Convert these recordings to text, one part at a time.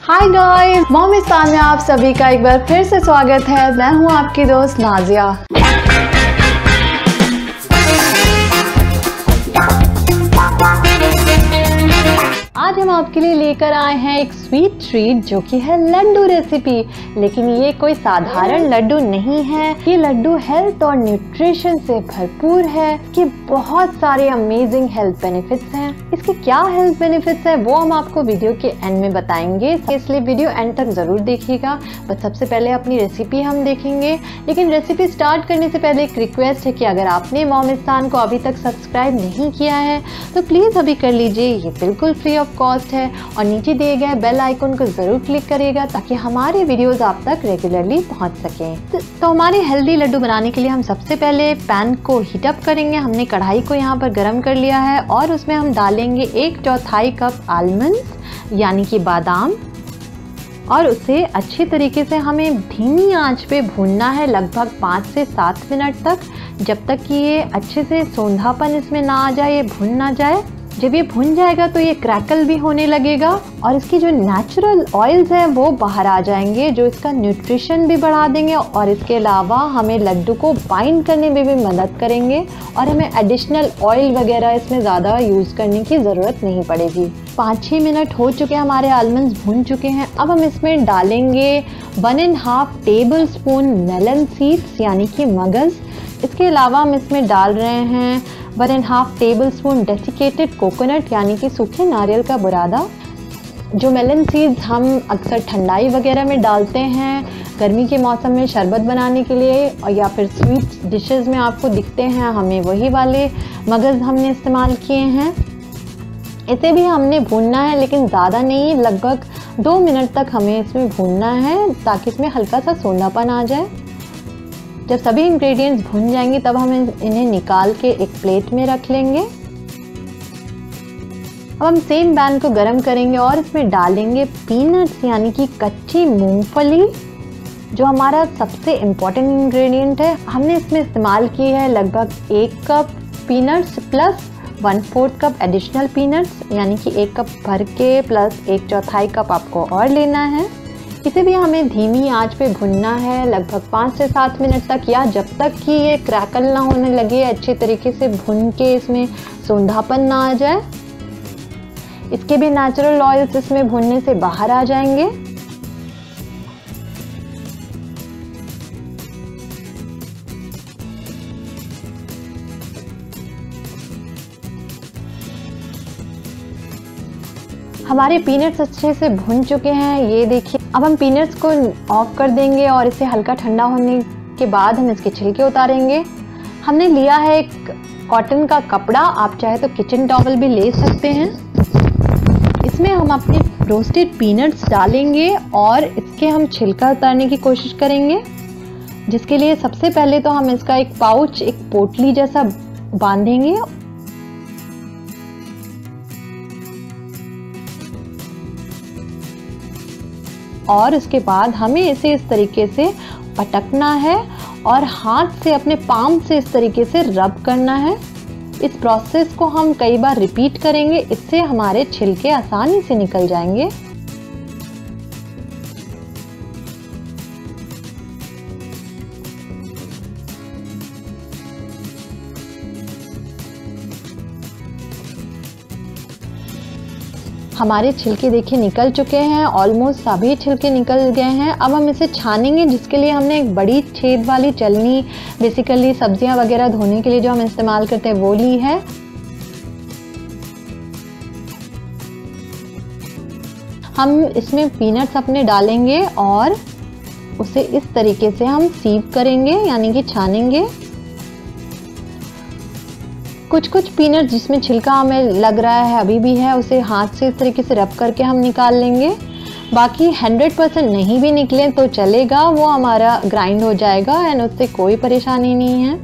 Hi guys, मोमिस्तान में आप सभी का एक बार फिर से स्वागत है। मैं हूं आपकी दोस्त नाजिया। आज हम आपके लिए लेकर आए हैं एक स्वीट ट्रीट जो कि है लड्डू रेसिपी। लेकिन ये कोई साधारण लड्डू नहीं है, ये लड्डू हेल्थ और न्यूट्रिशन से भरपूर है। इसके बहुत सारे अमेजिंग हेल्थ बेनिफिट्स हैं। इसके क्या हेल्थ बेनिफिट्स हैं वो हम आपको वीडियो के एंड में बताएंगे, इसलिए वीडियो एंड तक जरूर देखिएगा। बस सबसे पहले अपनी रेसिपी हम देखेंगे, लेकिन रेसिपी स्टार्ट करने से पहले एक रिक्वेस्ट है कि अगर आपने मोमिस्तान को अभी तक सब्सक्राइब नहीं किया है तो प्लीज़ अभी कर लीजिए, ये बिल्कुल फ्री ऑफ कॉस्ट है। और नीचे दिए गए बेल आइकन को जरूर क्लिक करिएगा ताकि हमारे वीडियोस आप तक रेगुलरली पहुंच सकें। तो हमारे हेल्दी लड्डू बनाने के लिए हम सबसे पहले पैन को हीट अप करेंगे। हमने कढ़ाई को यहाँ पर गर्म कर लिया है और उसमें हम डालेंगे 1/4 कप आलमंड्स यानी कि बादाम, और उसे अच्छी तरीके से हमें धीमी आंच पे भूनना है लगभग 5 से 7 मिनट तक, जब तक कि ये अच्छे से सौंधापन इसमें ना आ जाए, ये भुन ना जाए। जब ये भुन जाएगा तो ये क्रैकल भी होने लगेगा और इसकी जो नेचुरल ऑयल्स हैं वो बाहर आ जाएंगे, जो इसका न्यूट्रिशन भी बढ़ा देंगे और इसके अलावा हमें लड्डू को बाइंड करने में भी मदद करेंगे और हमें एडिशनल ऑयल वगैरह इसमें ज़्यादा यूज़ करने की ज़रूरत नहीं पड़ेगी। 5-6 मिनट हो चुके हैं, हमारे आलमंड्स भुन चुके हैं। अब हम इसमें डालेंगे 1.5 टेबल स्पून मेलन सीड्स यानी कि मगज़। इसके अलावा हम इसमें डाल रहे हैं 1.5 टेबल स्पून डेसिकेटेड कोकोनट यानी कि सूखे नारियल का बुरादा। जो मेलन सीड्स हम अक्सर ठंडाई वगैरह में डालते हैं, गर्मी के मौसम में शरबत बनाने के लिए, और या फिर स्वीट डिशेस में आपको दिखते हैं, हमें वही वाले मगज़ हमने इस्तेमाल किए हैं। इसे भी हमने भूनना है, लेकिन ज़्यादा नहीं, लगभग 2 मिनट तक हमें इसमें भूनना है ताकि इसमें हल्का सा सोंधापन आ जाए। जब सभी इंग्रेडिएंट्स भुन जाएंगे तब हम इन्हें निकाल के एक प्लेट में रख लेंगे। अब हम सेम पैन को गरम करेंगे और इसमें डालेंगे पीनट्स यानी कि कच्ची मूंगफली, जो हमारा सबसे इम्पॉर्टेंट इंग्रेडिएंट है। हमने इसमें इस्तेमाल की है लगभग 1 cup peanuts plus 1/4 cup additional peanuts, यानी कि 1 कप भर के प्लस 1/4 कप आपको और लेना है। इसे भी हमें धीमी आंच पे भुनना है लगभग 5 से 7 मिनट तक, या जब तक कि ये क्रैकल ना होने लगे, अच्छे तरीके से भुन के इसमें सौंधापन ना आ जाए। इसके भी नेचुरल ऑयल्स इसमें भुनने से बाहर आ जाएंगे। हमारे पीनट्स अच्छे से भुन चुके हैं, ये देखिए। अब हम पीनट्स को ऑफ कर देंगे और इसे हल्का ठंडा होने के बाद हम इसके छिलके उतारेंगे। हमने लिया है एक कॉटन का कपड़ा, आप चाहे तो किचन टॉवल भी ले सकते हैं। इसमें हम अपने रोस्टेड पीनट्स डालेंगे और इसके हम छिलका उतारने की कोशिश करेंगे, जिसके लिए सबसे पहले तो हम इसका एक पाउच, एक पोटली जैसा बांधेंगे। और उसके बाद हमें इसे इस तरीके से पटकना है और हाथ से, अपने पाम से इस तरीके से रब करना है। इस प्रोसेस को हम कई बार रिपीट करेंगे, इससे हमारे छिलके आसानी से निकल जाएंगे। हमारे छिलके देखिए निकल चुके हैं, ऑलमोस्ट सभी छिलके निकल गए हैं। अब हम इसे छानेंगे, जिसके लिए हमने एक बड़ी छेद वाली चलनी, बेसिकली सब्जियां वगैरह धोने के लिए जो हम इस्तेमाल करते हैं वो ली है। हम इसमें पीनट्स अपने डालेंगे और उसे इस तरीके से हम सीव करेंगे यानी कि छानेंगे। कुछ पीनट जिसमें छिलका हमें लग रहा है अभी भी है, उसे हाथ से इस तरीके से रब करके हम निकाल लेंगे। बाकी 100% नहीं भी निकले तो चलेगा, वो हमारा ग्राइंड हो जाएगा एंड उससे कोई परेशानी नहीं है।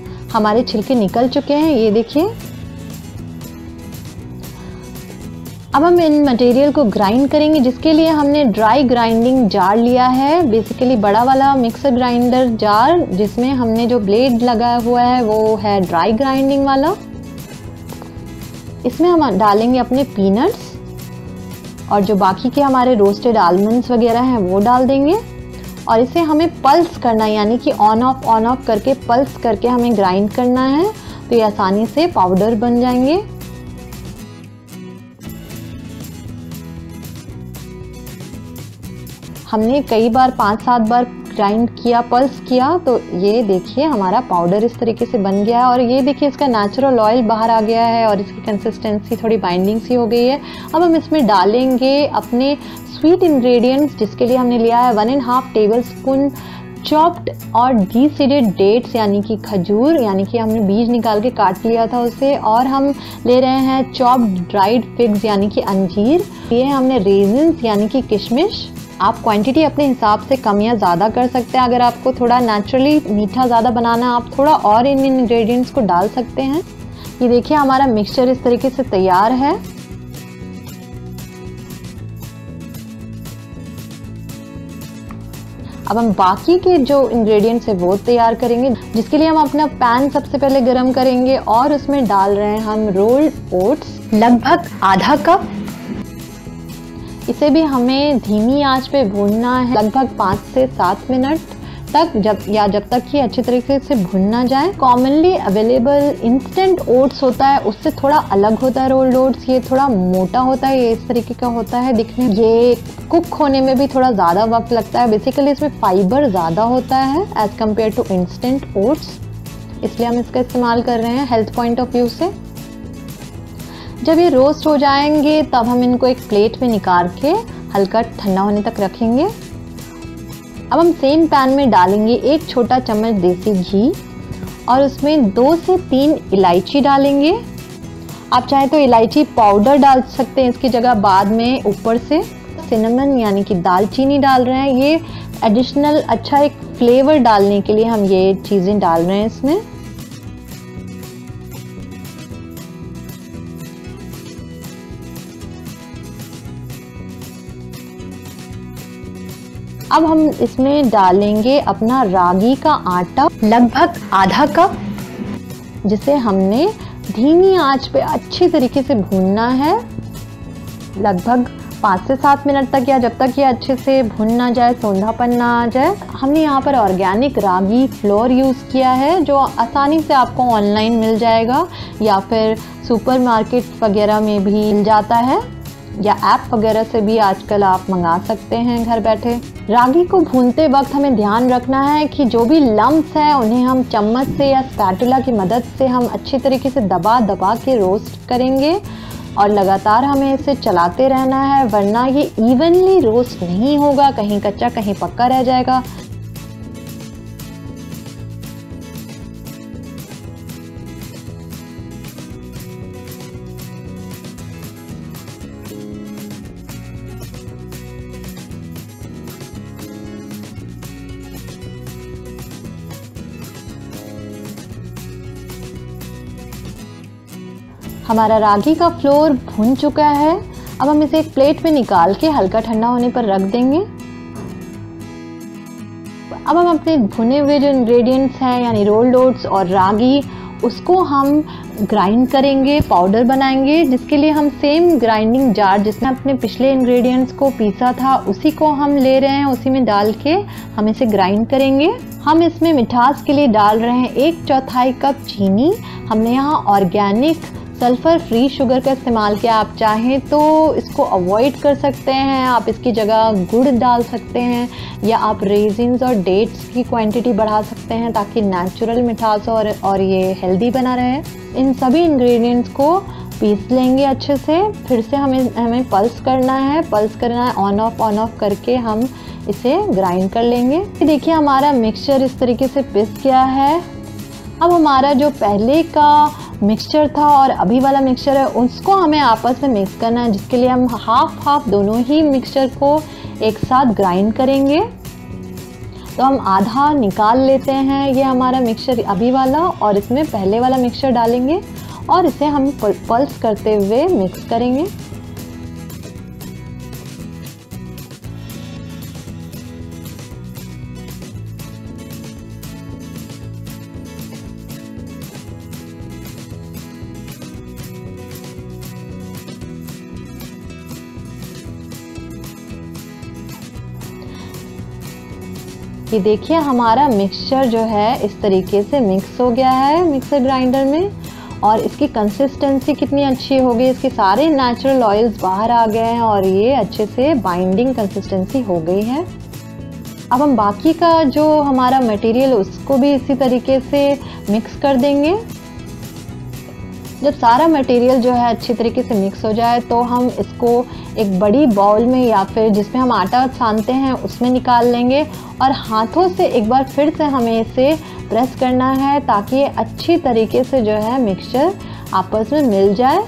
हमारे छिलके निकल चुके हैं, ये देखिए। अब हम इन मटेरियल को ग्राइंड करेंगे, जिसके लिए हमने ड्राई ग्राइंडिंग जार लिया है, बेसिकली बड़ा वाला मिक्सर ग्राइंडर जार, जिसमें हमने जो ब्लेड लगाया हुआ है वो है ड्राई ग्राइंडिंग वाला। इसमें हम डालेंगे अपने पीनट्स और जो बाकी के हमारे रोस्टेड आलमंड्स वगैरह हैं वो डाल देंगे और इसे हमें पल्स करना है, यानी कि ऑन ऑफ करके पल्स करके हमें ग्राइंड करना है, तो ये आसानी से पाउडर बन जाएंगे। हमने कई बार 5-7 बार ग्राइंड किया, पल्स किया, तो ये देखिए हमारा पाउडर इस तरीके से बन गया है और ये देखिए इसका नेचुरल ऑयल बाहर आ गया है और इसकी कंसिस्टेंसी थोड़ी बाइंडिंग सी हो गई है। अब हम इसमें डालेंगे अपने स्वीट इंग्रेडिएंट्स, जिसके लिए हमने लिया है 1.5 टेबलस्पून चॉप्ड और डीसीडेड डेट्स, यानी कि खजूर, यानी कि हमने बीज निकाल के काट लिया था उसे, और हम ले रहे हैं चॉप्ड ड्राइड फिग्स, यानी कि अंजीर। ये हमने रेजिन्स, यानी कि किशमिश। आप क्वांटिटी अपने हिसाब से कम या ज़्यादा कर सकते हैं। अगर आपको थोड़ा नेचुरली मीठा ज़्यादा बनाना है, आप थोड़ा और इन इंग्रेडिएंट्स को डाल सकते हैं। ये देखिए हमारा मिक्सचर इस तरीके से तैयार है। अब हम बाकी के जो इंग्रेडिएंट्स है वो तैयार करेंगे, जिसके लिए हम अपना पैन सबसे पहले गरम करेंगे और उसमें डाल रहे हैं हम रोल्ड ओट्स, लगभग आधा कप। इसे भी हमें धीमी आंच पे भूनना है लगभग 5 से 7 मिनट तक, जब तक कि अच्छी तरीके से भुन ना जाए। कॉमनली अवेलेबल इंस्टेंट ओट्स होता है, उससे थोड़ा अलग होता है रोल्ड ओट्स। ये थोड़ा मोटा होता है, ये इस तरीके का होता है दिखने में। ये कुक होने में भी थोड़ा ज़्यादा वक्त लगता है। बेसिकली इसमें फाइबर ज़्यादा होता है as compare to instant oats, इसलिए हम इसका इस्तेमाल कर रहे हैं हेल्थ पॉइंट ऑफ व्यू से। जब ये रोस्ट हो जाएंगे तब हम इनको एक प्लेट में निकाल के हल्का ठंडा होने तक रखेंगे। अब हम सेम पैन में डालेंगे 1 छोटा चम्मच देसी घी और उसमें 2 से 3 इलायची डालेंगे। आप चाहे तो इलायची पाउडर डाल सकते हैं इसकी जगह बाद में। ऊपर से सिनेमन यानी कि दालचीनी डाल रहे हैं, ये एडिशनल अच्छा एक फ्लेवर डालने के लिए हम ये चीज़ें डाल रहे हैं इसमें। अब हम इसमें डालेंगे अपना रागी का आटा, लगभग आधा कप, जिसे हमने धीमी आंच पे अच्छी तरीके से भूनना है लगभग 5 से 7 मिनट तक, या जब तक ये अच्छे से भुन ना जाए, सौंधापन ना आ जाए। हमने यहाँ पर ऑर्गेनिक रागी फ्लोर यूज़ किया है, जो आसानी से आपको ऑनलाइन मिल जाएगा या फिर सुपरमार्केट वगैरह में भी मिल जाता है, या ऐप वगैरह से भी आजकल आप मंगा सकते हैं घर बैठे। रागी को भूनते वक्त हमें ध्यान रखना है कि जो भी लम्प्स हैं उन्हें हम चम्मच से या स्पैटुला की मदद से हम अच्छी तरीके से दबा दबा के रोस्ट करेंगे और लगातार हमें इसे चलाते रहना है, वरना ये इवनली रोस्ट नहीं होगा, कहीं कच्चा कहीं पक्का रह जाएगा। हमारा रागी का फ्लोर भुन चुका है। अब हम इसे एक प्लेट में निकाल के हल्का ठंडा होने पर रख देंगे। अब हम अपने भुने हुए जो इंग्रेडिएंट्स हैं यानी रोल्ड ओट्स और रागी, उसको हम ग्राइंड करेंगे, पाउडर बनाएंगे, जिसके लिए हम सेम ग्राइंडिंग जार जिसमें अपने पिछले इंग्रेडिएंट्स को पीसा था उसी को हम ले रहे हैं, उसी में डाल के हम इसे ग्राइंड करेंगे। हम इसमें मिठास के लिए डाल रहे हैं 1/4 कप चीनी। हमने यहाँ ऑर्गेनिक सल्फ़र फ्री शुगर का इस्तेमाल किया। आप चाहें तो इसको अवॉइड कर सकते हैं, आप इसकी जगह गुड़ डाल सकते हैं, या आप रेजिन्स और डेट्स की क्वांटिटी बढ़ा सकते हैं ताकि नेचुरल मिठास और ये हेल्दी बना रहे। इन सभी इंग्रेडिएंट्स को पीस लेंगे अच्छे से। फिर से हमें पल्स करना है, ऑन ऑफ करके हम इसे ग्राइंड कर लेंगे। देखिए हमारा मिक्सचर इस तरीके से पिस गया है। अब हमारा जो पहले का मिक्सचर था और अभी वाला मिक्सचर है उसको हमें आपस में मिक्स करना है, जिसके लिए हम हाफ दोनों ही मिक्सचर को एक साथ ग्राइंड करेंगे। तो हम आधा निकाल लेते हैं, ये हमारा मिक्सचर अभी वाला, और इसमें पहले वाला मिक्सचर डालेंगे और इसे हम पल्स करते हुए मिक्स करेंगे। कि देखिए हमारा मिक्सचर जो है इस तरीके से मिक्स हो गया है मिक्सर ग्राइंडर में, और इसकी कंसिस्टेंसी कितनी अच्छी हो गई, इसके सारे नेचुरल ऑयल्स बाहर आ गए हैं और ये अच्छे से बाइंडिंग कंसिस्टेंसी हो गई है। अब हम बाकी का जो हमारा मटेरियल उसको भी इसी तरीके से मिक्स कर देंगे। जब सारा मटेरियल जो है अच्छी तरीके से मिक्स हो जाए तो हम इसको एक बड़ी बाउल में या फिर जिसमें हम आटा सानते हैं उसमें निकाल लेंगे, और हाथों से एक बार फिर से हमें इसे प्रेस करना है ताकि ये अच्छी तरीके से जो है मिक्सचर आपस में मिल जाए।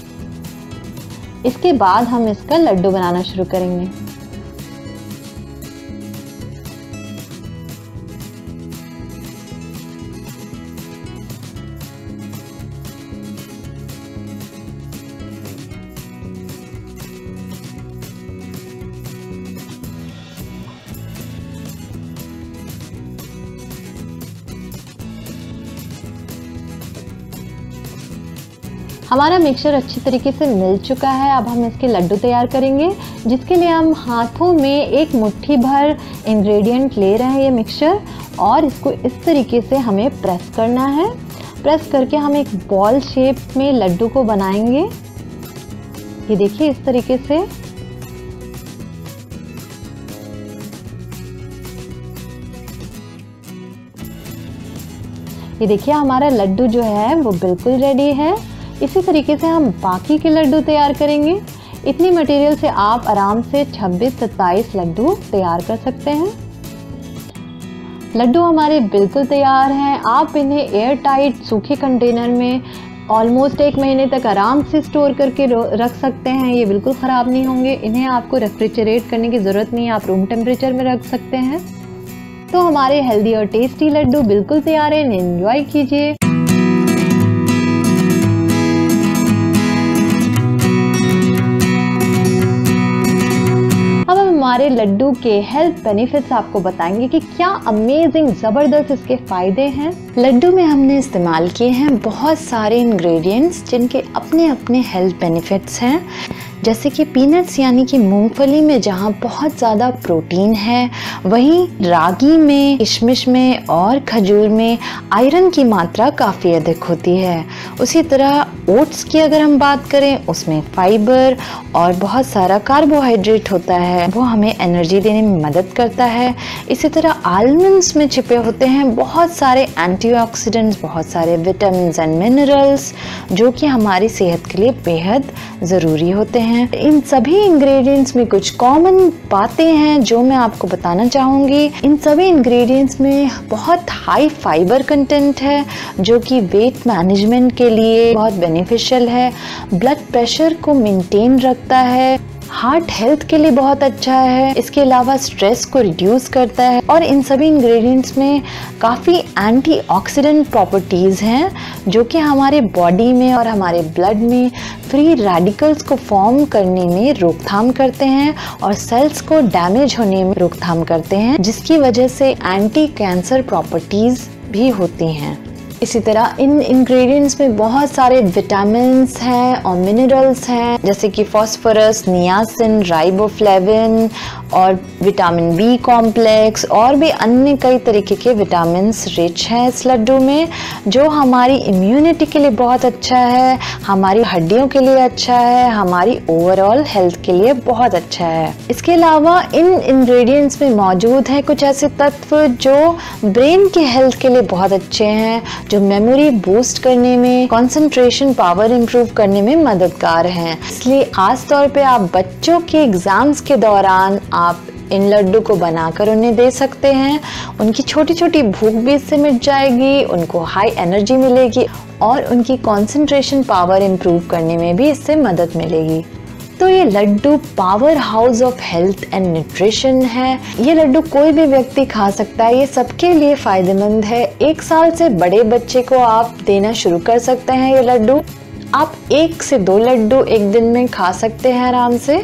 इसके बाद हम इसका लड्डू बनाना शुरू करेंगे। हमारा मिक्सचर अच्छी तरीके से मिल चुका है। अब हम इसके लड्डू तैयार करेंगे, जिसके लिए हम हाथों में एक मुट्ठी भर इंग्रेडिएंट ले रहे हैं ये मिक्सचर, और इसको इस तरीके से हमें प्रेस करना है। प्रेस करके हम एक बॉल शेप में लड्डू को बनाएंगे। ये देखिए इस तरीके से। ये देखिए हमारा लड्डू जो है वो बिल्कुल रेडी है। इसी तरीके से हम बाकी के लड्डू तैयार करेंगे। इतनी मटेरियल से आप आराम से 26-27 लड्डू तैयार कर सकते हैं। लड्डू हमारे बिल्कुल तैयार हैं। आप इन्हें एयर टाइट सूखे कंटेनर में ऑलमोस्ट 1 महीने तक आराम से स्टोर करके रख सकते हैं। ये बिल्कुल ख़राब नहीं होंगे। इन्हें आपको रेफ्रिजरेट करने की ज़रूरत नहीं है, आप रूम टेम्परेचर में रख सकते हैं। तो हमारे हेल्दी और टेस्टी लड्डू बिल्कुल तैयार हैं। एंजॉय कीजिए। हमारे लड्डू के हेल्थ बेनिफिट्स आपको बताएंगे कि क्या अमेजिंग ज़बरदस्त इसके फ़ायदे हैं। लड्डू में हमने इस्तेमाल किए हैं बहुत सारे इंग्रेडिएंट्स जिनके अपने अपने हेल्थ बेनिफिट्स हैं, जैसे कि पीनट्स यानी कि मूंगफली में जहाँ बहुत ज़्यादा प्रोटीन है, वहीं रागी में, किशमिश में और खजूर में आयरन की मात्रा काफ़ी अधिक होती है। उसी तरह ओट्स की अगर हम बात करें, उसमें फाइबर और बहुत सारा कार्बोहाइड्रेट होता है, वो हमें एनर्जी देने में मदद करता है। इसी तरह आलमंड्स में छिपे होते हैं बहुत सारे एंटीऑक्सीडेंट्स, बहुत सारे विटामिन एंड मिनरल्स, जो कि हमारी सेहत के लिए बेहद ज़रूरी होते हैं। इन सभी इंग्रेडिएंट्स में कुछ कॉमन बातें हैं जो मैं आपको बताना चाहूँगी। इन सभी इंग्रेडिएंट्स में बहुत हाई फाइबर कंटेंट है, जो कि वेट मैनेजमेंट के लिए बहुत बेनिफिशियल है, ब्लड प्रेशर को मेंटेन रखता है, हार्ट हेल्थ के लिए बहुत अच्छा है, इसके अलावा स्ट्रेस को रिड्यूस करता है, और इन सभी इंग्रेडिएंट्स में काफ़ी एंटीऑक्सीडेंट प्रॉपर्टीज़ हैं जो कि हमारे बॉडी में और हमारे ब्लड में फ्री रेडिकल्स को फॉर्म करने में रोकथाम करते हैं और सेल्स को डैमेज होने में रोकथाम करते हैं, जिसकी वजह से एंटी कैंसर प्रॉपर्टीज़ भी होती हैं। इसी तरह इन इंग्रेडिएंट्स में बहुत सारे विटामिन्स हैं और मिनरल्स हैं, जैसे कि फास्फोरस, नियासिन, राइबोफ्लेविन और विटामिन बी कॉम्प्लेक्स, और भी अन्य कई तरीके के विटामिन्स रिच हैं इस लड्डू में, जो हमारी इम्यूनिटी के लिए बहुत अच्छा है, हमारी हड्डियों के लिए अच्छा है, हमारी ओवरऑल हेल्थ के लिए बहुत अच्छा है। इसके अलावा इन इंग्रेडिएंट्स में मौजूद हैं कुछ ऐसे तत्व जो ब्रेन की हेल्थ के लिए बहुत अच्छे हैं, जो मेमोरी बूस्ट करने में, कंसंट्रेशन पावर इंप्रूव करने में मददगार हैं। इसलिए खास तौर पे आप बच्चों के एग्जाम्स के दौरान आप इन लड्डू को बनाकर उन्हें दे सकते हैं। उनकी छोटी छोटी भूख भी इससे मिट जाएगी, उनको हाई एनर्जी मिलेगी और उनकी कंसंट्रेशन पावर इंप्रूव करने में भी इससे मदद मिलेगी। तो ये laddu power house of health and nutrition है। ये लड्डू कोई भी व्यक्ति खा सकता है, ये सबके लिए फायदेमंद है। 1 साल से बड़े बच्चे को आप देना शुरू कर सकते हैं ये लड्डू। आप 1 से 2 लड्डू एक दिन में खा सकते हैं आराम से।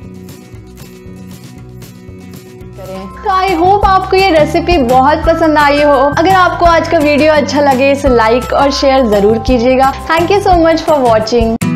तो आई होप आपको ये रेसिपी बहुत पसंद आई हो। अगर आपको आज का वीडियो अच्छा लगे इसे लाइक और शेयर जरूर कीजिएगा। Thank you so much for watching.